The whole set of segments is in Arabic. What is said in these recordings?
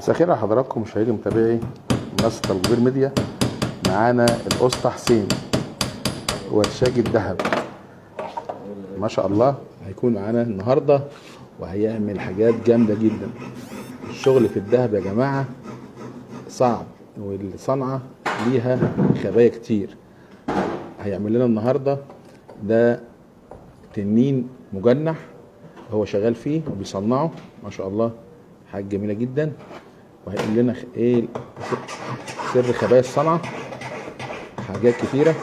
مساء الخير على حضراتكم مشاهدي ومتابعي منصة الغبير ميديا. معانا الأسطى حسين ورشاج الذهب، ما شاء الله هيكون معانا النهارده وهيعمل حاجات جامدة جدا. الشغل في الذهب يا جماعة صعب والصنعة ليها خبايا كتير. هيعمل لنا النهارده ده تنين مجنح هو شغال فيه وبيصنعه، ما شاء الله حاجة جميلة جدا. وهيقول لنا ايه سر خبايا الصنعة، حاجات كتيرة.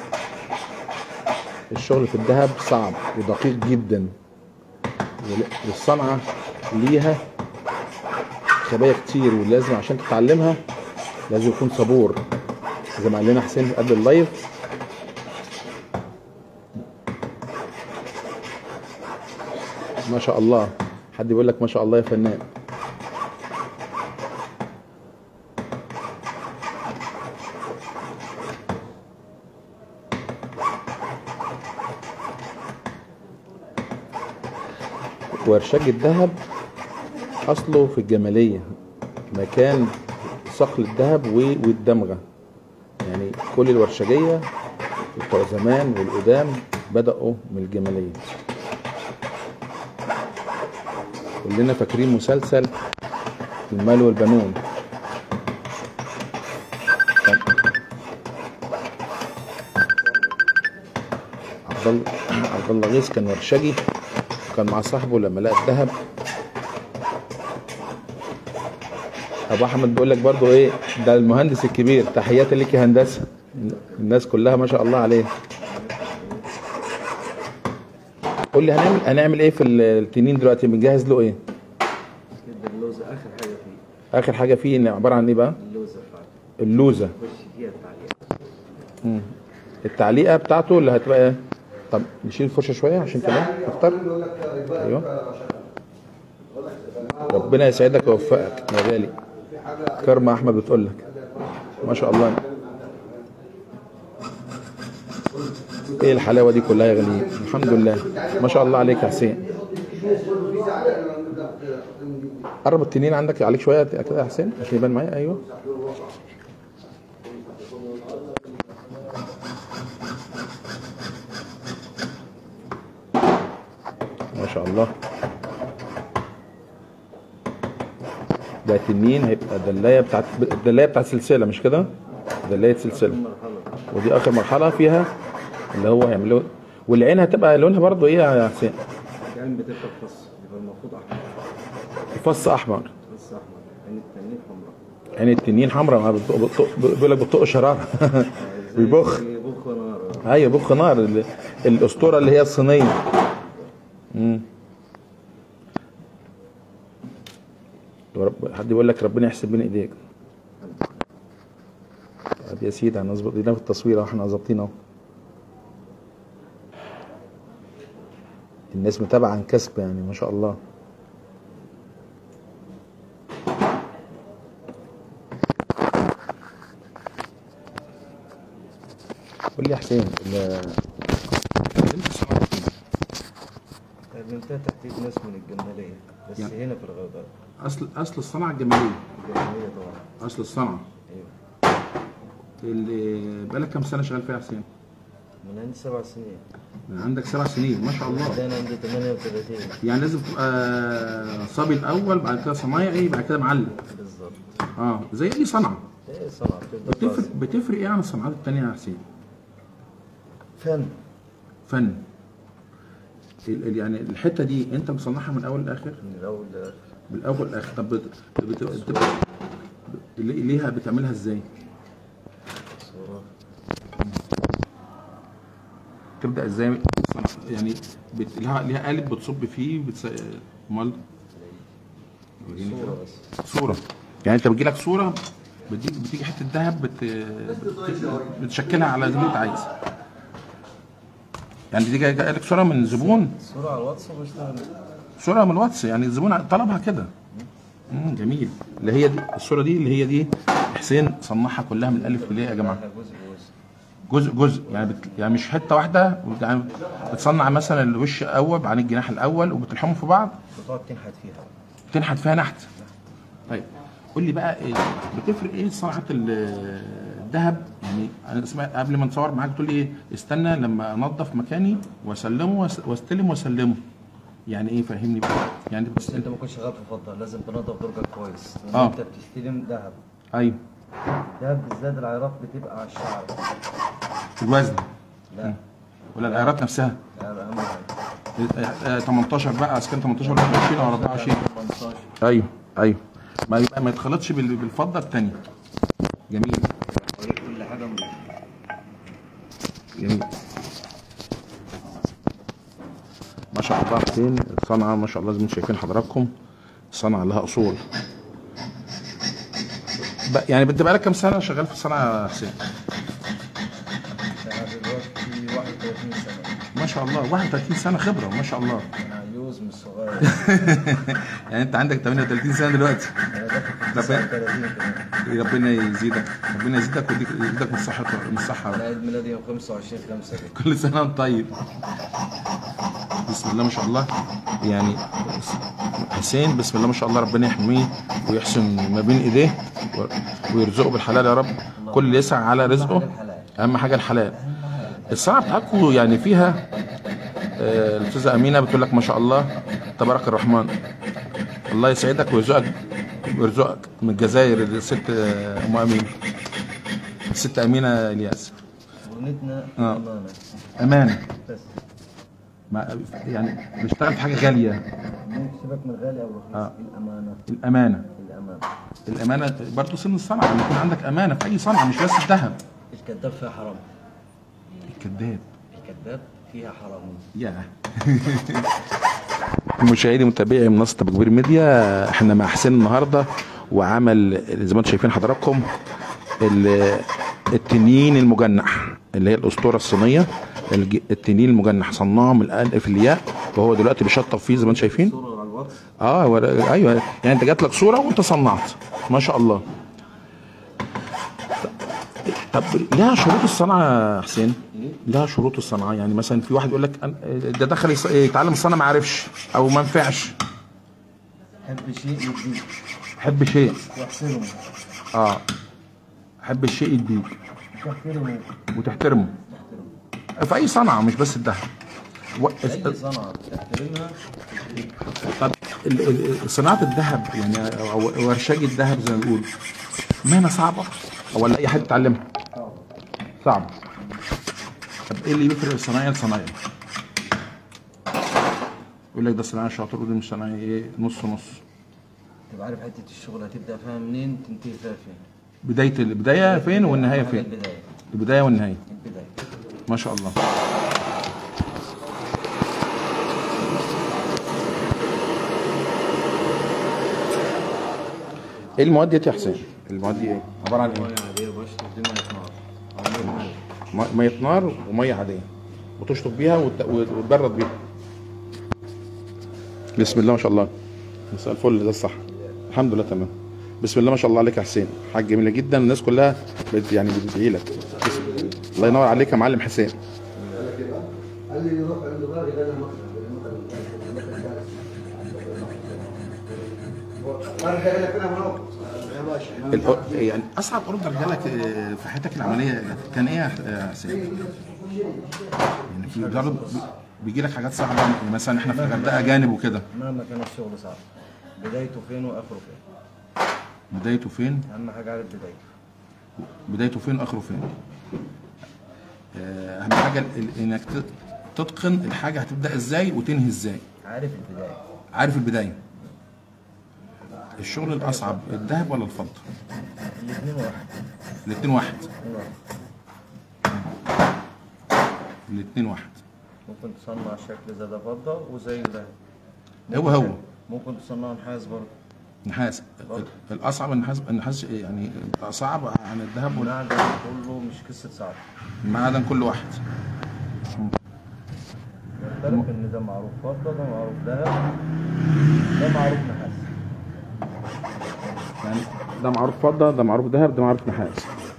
الشغل في الذهب صعب ودقيق جدا، والصنعة ليها خبايا كتير، ولازم عشان تتعلمها لازم يكون صبور زي ما قال لنا حسين قبل اللايف. ما شاء الله، حد بيقول لك ما شاء الله يا فنان. ورشاج الذهب اصله في الجماليه، مكان صقل الذهب والدمغه. يعني كل الورشجيه بتوع زمان والقدام بدأوا من الجماليه. كلنا فاكرين مسلسل المال والبنون. عبد الله غيث كان ورشجي، كان مع صاحبه لما لقى الذهب. ابو احمد بيقول لك برضو ايه ده المهندس الكبير، تحياتي ليك يا هندسه. الناس كلها ما شاء الله عليه. قول لي هنعمل ايه في التنين دلوقتي؟ بنجهز له ايه؟ اللوزه اخر حاجه فيه. اخر حاجه فيه ان عباره عن ايه بقى؟ اللوزه فيها التعليقه. التعليقه بتاعته اللي هتبقى ايه؟ طب نشيل الفرشه شويه عشان كمان اكتر. ايوه، ربنا يسعدك ويوفقك يا غالي. كرمة احمد بتقول لك ما شاء الله. ايه الحلاوه دي كلها يا غالي؟ الحمد لله ما شاء الله عليك يا حسين. قرب التنين عندك عليك شويه كده يا حسين عشان يبان معايا. ايوه ما شاء الله. ده تنين هيبقى الدلايه بتاعت سلسله، مش كده؟ دلايه سلسله، ودي اخر مرحله فيها اللي هو هيعمله. والعين هتبقى لونها برضو ايه يا حسين؟ العين بتبقى فص، يبقى المفروض احمر. فص احمر. فص احمر. عين التنين حمراء. عين التنين حمراء، بيقول لك بتطق شراره. بيبخ. بيبخ نار. ايوه بيبخ نار. الاسطوره اللي هي الصينيه. حد بيقول لك ربنا يحسب بين ايديك. طب يا سيدي هنظبط ايدينا في التصوير اهو، احنا ظابطين اهو. الناس متابعه عن كسب يعني ما شاء الله. قول لي يا حسين انت تحديد ناس من الجماليه بس يعني هنا في الغابات. اصل الصنعه الجماليه. الجماليه طبعا. اصل الصنعه. ايوه. اللي بقالك كام سنه شغال فيها يا حسين؟ من عندي 7 سنين. من عندك 7 سنين ما شاء الله. ده انا عندي 38. يعني لازم تبقى صبي الاول، بعد كده صنايعي، بعد كده معلم. بالظبط. زي اي صنعه. ايه صنعه بتفرق ايه عن الصناعات التانيه يا حسين؟ فن. يعني الحته دي انت مصنعها من اول لاخر؟ من الاول لاخر. من الاول لاخر. طب ليها بتعملها ازاي؟ صورة. تبدا ازاي؟ يعني ليها قالب بتصب فيه امال صورة بس. صوره. يعني انت بتجي لك صوره، بتيجي حته ذهب بتشكلها على زي ما انت عايز. يعني دي جايه لك صوره من زبون، صورة على الواتس وبشتغل. صوره من الواتس، يعني الزبون طلبها كده. جميل. اللي هي دي الصوره دي اللي هي دي حسين صنعها كلها من الالف للياء يا جماعه. جزء يعني مش حته واحده. يعني بتصنع مثلا الوش الاول بعدين الجناح الاول وبتلحمهم في بعض. بتقعد تنحت فيها نحت. طيب قول لي بقى إيه بتفرق ايه صناعه الذهب؟ يعني انا سمعت قبل ما نصور معاك تقول لي ايه استنى لما انظف مكاني واسلمه واستلم واسلمه. يعني ايه فهمني بقى؟ يعني بس انت ما كنتش شغال في فضه، لازم تنظف درجك كويس. اه. انت بتستلم ذهب. ايوه. الذهب بالذات العيارات بتبقى على الشعر. الوزن؟ لا. ولا العيارات نفسها؟ لا، اهم حاجه 18 بقى، اذا كان 18 ولا 20 او 24. 18. ايوه ايوه. ما يبقى ما يتخلطش بالفضه الثانيه. جميل. كل حاجه جميل. ما شاء الله حسين الصنعه ما شاء الله زي ما انتم شايفين حضراتكم، صنعه لها اصول. يعني انت بقالك كام سنه شغال في الصنعه يا حسين؟ انا دلوقتي 31 سنه. ما شاء الله 31 سنه خبره ما شاء الله. انا عيوز مش صغير. يعني انت عندك 38 سنه دلوقتي. انا داخل في 39 كمان. ربنا يزيدك ربنا يزيدك ويزيدك من الصحه من الصحه. انا عيد ميلادي يوم 25/5. كل سنه وانت طيب. بسم الله ما شاء الله. يعني حسين بسم الله ما شاء الله ربنا يحميه ويحسن ما بين ايديه ويرزقه بالحلال يا رب. كل اللي يسعى على رزقه اهم حاجه الحلال. الصنعه بتاعتكم يعني فيها الاستاذه امينه بتقول لك ما شاء الله تبارك الرحمن. الله يسعدك ويرزقك من الجزائر الست ام امين، الست امينه الياس. ونتنا امانه. امانه. بس يعني بنشتغل في حاجه غاليه. سيبك من غالي او رخيص. الامانه. الامانه برضه سن الصنعه، ان يكون عندك امانه في اي صنعه مش بس الذهب. الكذاب فيها حرام. الكذاب فيها حرام. يا مشاهدي متابعي منصه ابو كبير ميديا، احنا مع حسين النهارده وعمل زي ما انتم شايفين حضراتكم التنين المجنح اللي هي الاسطوره الصينيه. التنين المجنح صنعه من الالف للياء، وهو دلوقتي بيشطب فيه زي ما انتم شايفين. ايوه يعني انت جات لك صوره وانت صنعت ما شاء الله. طب لها شروط الصنعه يا حسين؟ لها شروط الصنعه، يعني مثلا في واحد يقول لك ده دخل يتعلم الصنعه ما عرفش او ما نفعش. حب شيء يديك. حب شيء تحترمه. حب الشيء يديك وتحترمه في اي صنعه مش بس الذهب. اي صنعه تحترمها. طب صناعه الذهب يعني او ورشاج الذهب زي ما بيقولوا مهنه صعبه ولا اي حد يتعلمها؟ صعب. طب ايه اللي بيفرق الصنايعي لصنايعي؟ يقول لك ده صنايعي شاطر وده مش صنايعي ايه نص نص. تبقى عارف حته الشغل هتبدا فيها منين تنتهي فيها فين. البدايه فين والنهايه فين؟ البدايه والنهايه. البدايه. ما شاء الله. ايه المواد دي يا حسين؟ المواد دي ايه؟ عباره عن ايه؟ ميه عاديه بشرب دي ميه نار. ميه نار وميه عاديه وتشطف بيها وتبرد بيها. بسم الله ما شاء الله. مساء الفل ده الصح. الحمد لله تمام. بسم الله ما شاء الله عليك يا حسين، حاجه جميله جدا الناس كلها يعني بتدعي لك. الله ينور عليك يا معلم حسين. يعني اصعب اوردر جالك في حياتك العمليه كان ايه يا حسين؟ يعني في بيجي لك حاجات صعبه مثلا احنا في الغردقه جانب وكده. مهما كان الشغل صعب بدايته فين واخره فين. بدايته فين؟ اهم حاجه عارف بدايته فين واخره فين. اهم حاجه انك تتقن الحاجه هتبدا ازاي وتنهي ازاي. عارف البدايه. الشغل الاصعب الذهب ولا الفضه؟ الاثنين واحد. الاثنين واحد. ممكن تصنع شكل زي ده فضه وزي ده. هو ممكن تصنع نحاس برضه. نحاس. الاصعب النحاس يعني صعب عن الذهب. المعدن كله مش قصه صعب. المعدن كل واحد. يختلف ان ده معروف فضه ده معروف ذهب ده معروف نحاس. يعني ده معروف فضه ده معروف ذهب ده معروف نحاس.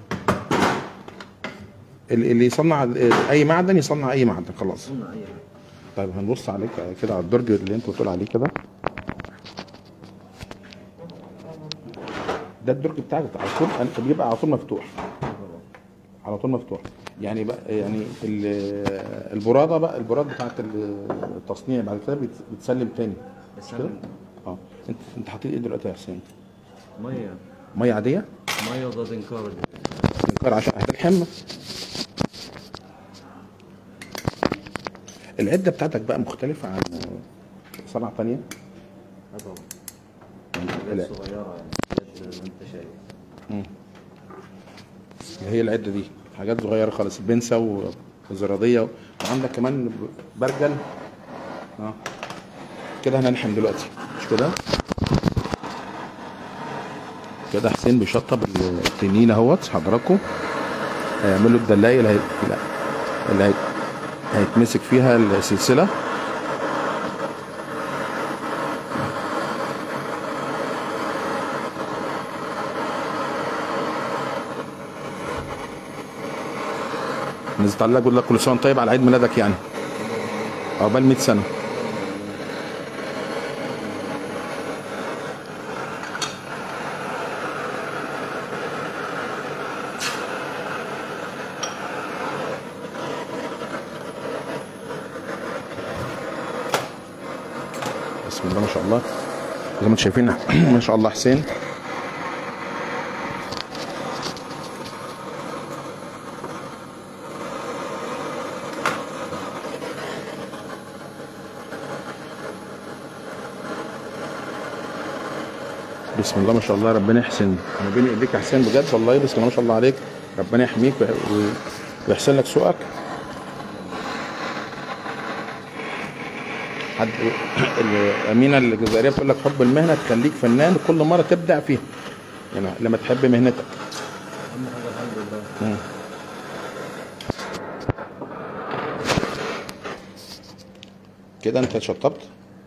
اللي يصنع اي معدن يصنع اي معدن خلاص. طيب هنبص عليك كده على الدرج اللي انت بتقول عليه كده. ده الدرج بتاعك على طول بيبقى على طول مفتوح، على طول مفتوح. يعني بقى يعني البراده بقى، البراد بتاعت التصنيع بعد كده بتسلم تاني مش كده؟ اه. انت حاطين ايه دلوقتي يا حسين؟ ميه. ميه عاديه؟ ميه وده زنكار. انكار عشان هتلحم. العده بتاعتك بقى مختلفه عن صنعه تانيه؟ اه طبعا. لا. حاجات صغيره يعني، حاجات زي ما انت شايف. اللي هي العده دي حاجات صغيره خالص، بنسه وزراديه وعندك كمان برجل. اه كده هنلحم دلوقتي مش كده؟ كده حسين بيشطب التنين اهوت حضراتكم. هيعملوا الدلايه اللي هيتمسك فيها السلسله. الناس تعلق يقول لك كل سنه وانت طيب على عيد ميلادك يعني. عقبال 100 سنه. بسم الله ما شاء الله زي ما انتم شايفين ما شاء الله حسين. بسم الله ما شاء الله، ربنا يحسن ما بين ايديك يا حسين بجد والله. بسم الله ما شاء الله عليك، ربنا يحميك ويحسن لك سوقك. حد الامينه الجزائريه بتقول لك حب المهنه تخليك فنان كل مره تبدع فيها، يعني لما تحب مهنتك. اهم حاجه الحمد لله. كده انت شطبت.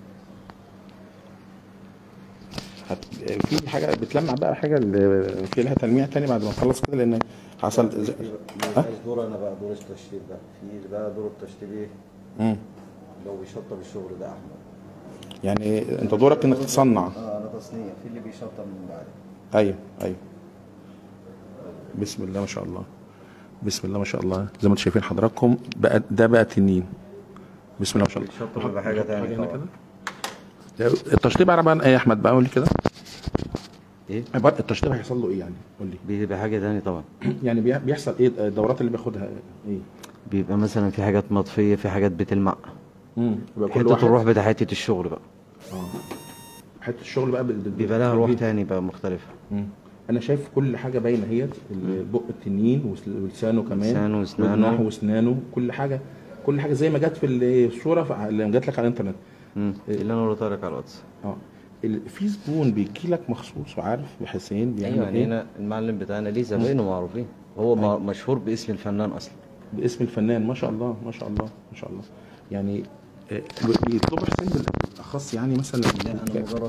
في حاجه بتلمع بقى، حاجه اللي في لها تلميع تاني بعد ما تخلص كده لان حصل مش دور انا بقى، دور التشطيب بقى، في بقى دور التشطيب ايه؟ لو بيشطب الشغل ده احمد. يعني انت دورك انك تصنع. انا تصنيع، في اللي بيشطب من بعد. ايوه ايوه. بسم الله ما شاء الله، بسم الله ما شاء الله زي ما انتم شايفين حضراتكم بقى. ده بقى تنين. بسم الله ما شاء الله. بيشطب يبقى حاجه ثانيه طبعا. التشطيب عباره عن ايه يا احمد بقى؟ قول لي كده. ايه؟ التشطيب هيحصل له ايه يعني؟ قول لي. بيبقى حاجه ثانيه طبعا. يعني بيحصل ايه الدورات اللي بياخدها ايه؟ بيبقى مثلا في حاجات مطفيه، في حاجات بتلمع. يبقى كل حته واحد الروح بتاع حته الشغل بقى. حته الشغل بقى بيبقى لها روح تاني بقى مختلفه. انا شايف كل حاجه باينه اهيت، بق التنين ولسانه كمان، لسانه واسنانه واسنانه، كل حاجه كل حاجه زي ما جت في الصوره اللي جات لك على الانترنت. اللي انا قلت لك على الواتس. في زبون بيجي لك مخصوص وعارف حسين بيعمل ايوه، يعني ايه؟ هنا المعلم بتاعنا ليه زباينه معروفين، هو مشهور باسم الفنان اصلا. باسم الفنان ما شاء الله ما شاء الله ما شاء الله. يعني بيطلبوا حسين بالاخص يعني مثلا. لا انا مجرد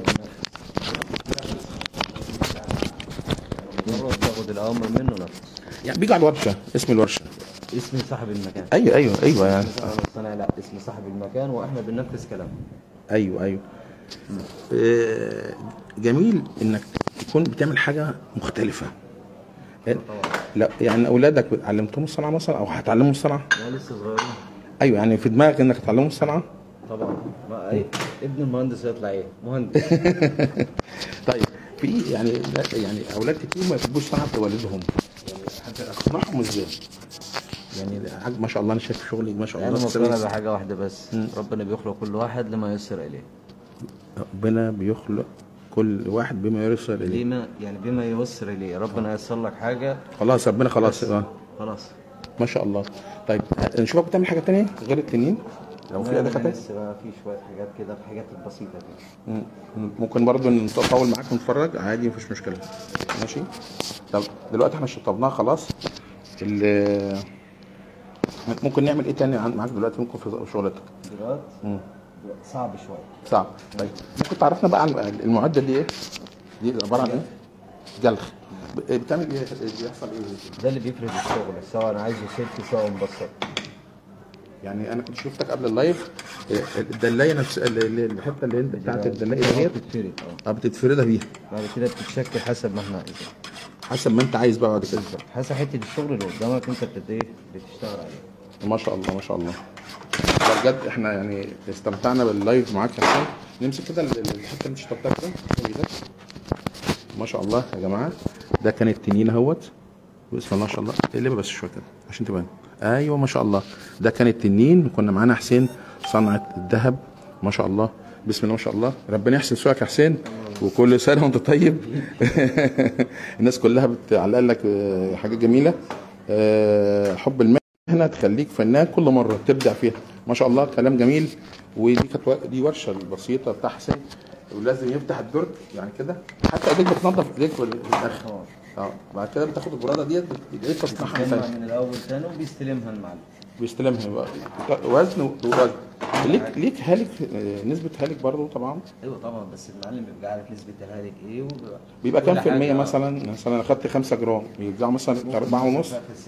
باخد الامر منه نفس. يعني بيجي على الورشه، اسم الورشه اسم صاحب المكان. ايوه ايوه ايوه يعني اسم الصناعه، لا اسم صاحب المكان، واحنا بننفذ كلامه. ايوه ايوه. جميل انك تكون بتعمل حاجه مختلفه. لا يعني اولادك علمتهم الصنعه مثلا او هتعلمهم الصنعه؟ لا لسه صغيرين. ايوه يعني في دماغك انك تعلمهم الصنعه؟ طبعا. ما ايه ابن المهندس يطلع ايه؟ مهندس. طيب في يعني اولاد كتير ما يحبوش صنعه والدهم، يعني هتصنعهم ازاي؟ يعني ما شاء الله انا شايف شغلك ما شاء الله. انا مقتنع بحاجه واحده بس، ربنا بيخلق كل واحد لما ييسر اليه. ربنا بيخلق كل واحد بما ييسر اليه. بما ييسر اليه، ربنا ييسر لك حاجه خلاص ربنا خلاص. خلاص ما شاء الله. طيب نشوفك بتعمل حاجه تانية غير التنين لو في اداه لسه بقى في شويه حاجات كده، في حاجات البسيطه كده. ممكن برضو نطول معاك ونتفرج عادي مفيش مشكله. ماشي. طب دلوقتي احنا شطبناها خلاص. ممكن نعمل ايه تاني معاك دلوقتي ممكن في شغلتك؟ دلوقتي صعب شويه. صعب. طيب ممكن تعرفنا بقى عن المعده دي ايه؟ دي عباره عن ايه؟ جلخ. بتعمل ايه؟ بيحصل ايه؟ ده اللي بيفرد الشغل، سواء انا عايزه سلك سواء مبسط. يعني انا كنت شفتك قبل اللايف الدلايه نفس الحته اللي انت بتاعت الدلايه ديت بتتفرد بتتفردها بيها بعد كده بتتشكل حسب ما احنا عايزين، حسب ما انت عايز بقى بعد كده. حسب حته الشغل اللي قدامك انت بتشتغل عليه. ما شاء الله ما شاء الله. بجد احنا يعني استمتعنا باللايف معاك يا حسين. نمسك كده الحته اللي انت شطبتها كده بايدك. ما شاء الله يا جماعه، ده كان التنين اهوت. بسم الله ما شاء الله. اقلبها بس شويه كده عشان تبان. ايوه ما شاء الله، ده كان التنين. كنا معانا حسين صنعه الذهب. ما شاء الله بسم الله ما شاء الله. ربنا يحسن سوقك يا حسين، وكل سنه وانت طيب. الناس كلها بتعلق لك حاجات جميله. حب المهنه تخليك فنان كل مره تبدع فيها. ما شاء الله كلام جميل. ودي كانت دي ورشه البسيطه بتاع حسين، ولازم يفتح الدرج يعني كده. حتى ايديك بتنضف ايديك في الاخر. بعد كده بتاخد البراده ديت بتعيد تصنيعها من الاول تاني وبيستلمها المعلم. بيستلمها بقى وزن ووزن. ليك هالك نسبه هالك برضه طبعا. ايوه طبعا، بس المعلم بيبقى عارف نسبه الهالك ايه بيبقى كام في المية؟ مثلا انا اخدت 5 جرام بيرجعوا مثلا 4.5.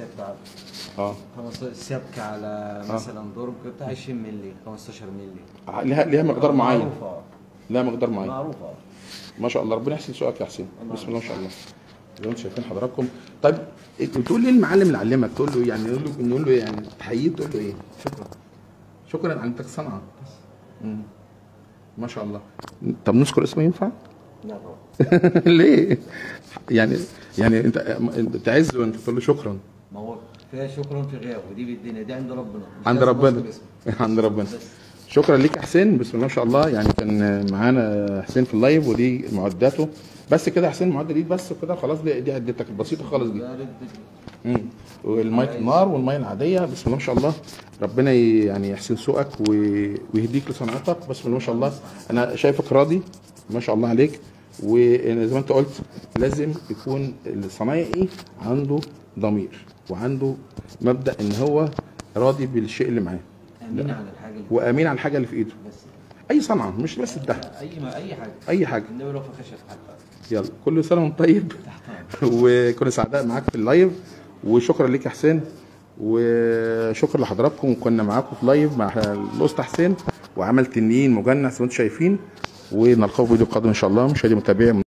السبك على مثلا درج بتاع 20 مللي 15 مللي. ليها مقدار معين. معروفه. لها مقدار معين. معروفه. ما شاء الله ربنا يحسن سوقك يا حسين. بسم الله ما شاء الله. زي ما انتم شايفين حضراتكم. طيب تقول لي المعلم اللي علمك تقول له يعني نقول له يعني تحييه تقول له ايه؟ شكرا على انك صنعه. ما شاء الله. طب نذكر اسمه ينفع؟ لا طبعا. ليه؟ يعني انت تعز وانت تقول له شكرا. ما هو فيها شكرا في غيابه، ودي بالدنيا دي عند ربنا. عند ربنا. عند ربنا. شكرا ليك يا حسين. بسم الله ما شاء الله. يعني كان معانا حسين في اللايف ودي معداته بس كده. حسين معدة ايد بس كده خلاص. دي عدتك البسيطه خالص دي. والميه النار والميه العاديه. بسم الله ما شاء الله. ربنا يعني يحسن سوقك ويهديك لصنعتك. بسم الله ما شاء الله. انا شايفك راضي ما شاء الله عليك. وزي ما انت قلت لازم يكون الصنايعي عنده ضمير وعنده مبدا ان هو راضي بالشيء اللي معاه. امين على الحاجه وامين على الحاجه اللي في ايده. بس اي صنعه مش بس الدهب. اي حاجه. اي حاجه. النبي لو في خشب حتى. يلا كل سنه وانت طيب. وكنا سعداء معاك في اللايف. وشكرا ليك يا حسين. وشكرا لحضراتكم. وكنا معاكم في لايف مع الاسطى حسين وعمل تنين مجنس وانتم شايفين. ونلقاكم فيديو قادم ان شاء الله. مشاهدي متابعي